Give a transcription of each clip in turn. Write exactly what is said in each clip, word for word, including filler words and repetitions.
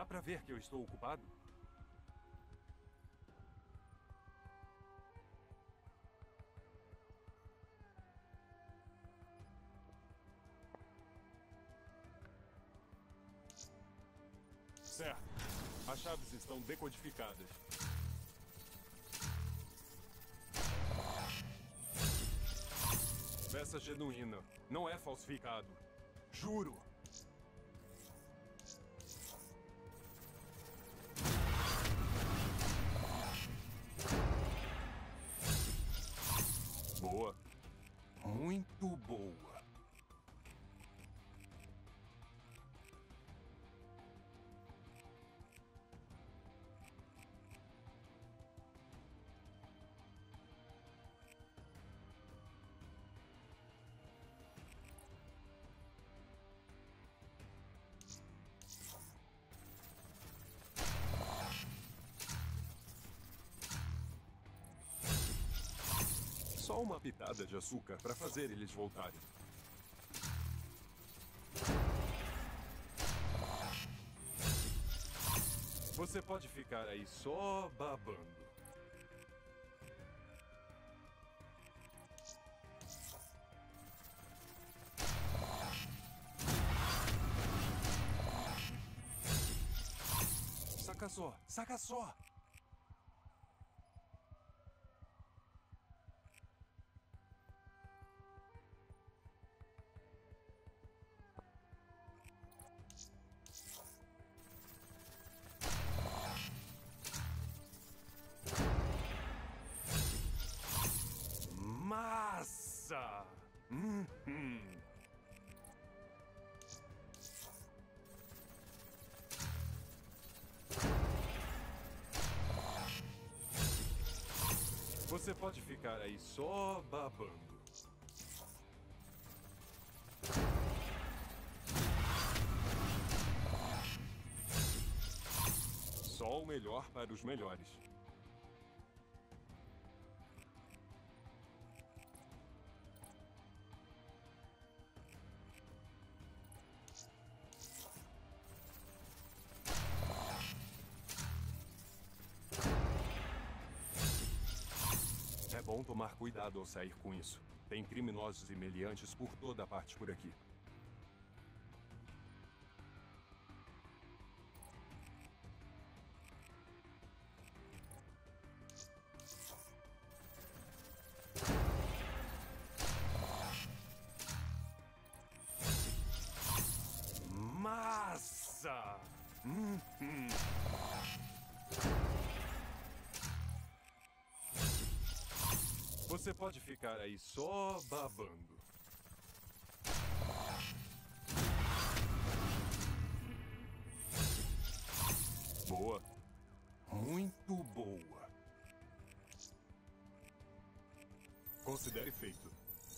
Dá pra ver que eu estou ocupado? Certo. As chaves estão decodificadas. Peça genuína. Não é falsificado. Juro. Boa. Muito boa. Só uma pitada de açúcar para fazer eles voltarem. Você pode ficar aí só babando. Saca só, saca só! Massa! Uhum. Você pode ficar aí só babando. Só o melhor para os melhores. É bom tomar cuidado ao sair com isso. Tem criminosos e meliantes por toda a parte por aqui. Massa! Uhum. Você pode ficar aí só babando. Boa. Muito boa. Considere feito.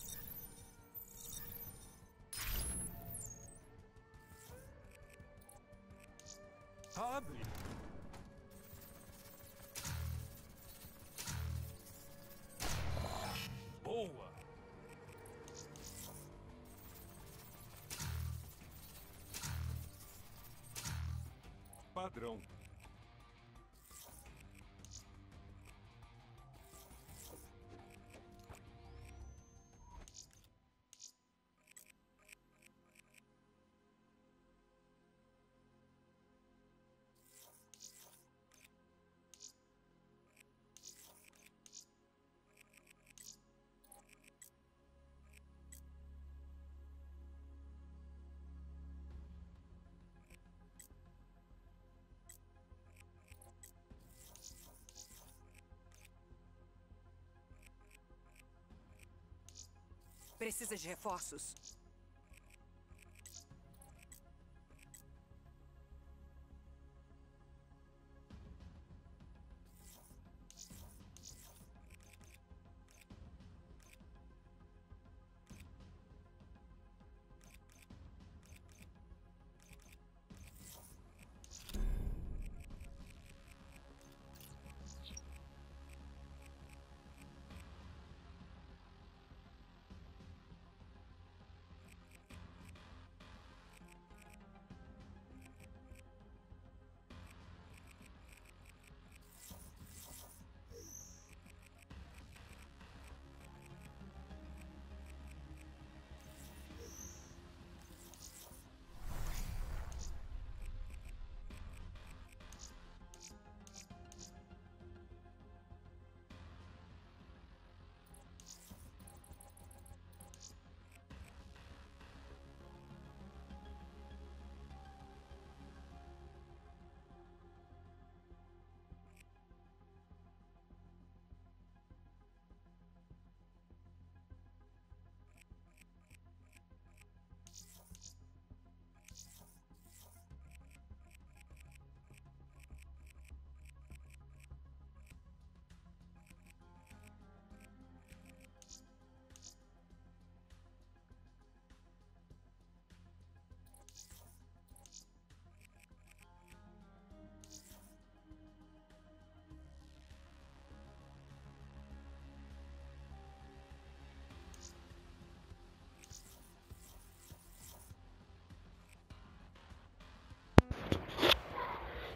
Abre! Boa! Padrão. Precisa de reforços?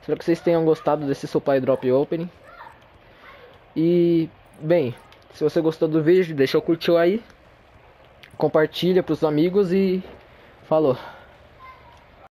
Espero que vocês tenham gostado desse Supply Drop Opening. E, bem, se você gostou do vídeo, deixa o curtir aí. Compartilha pros amigos e falou.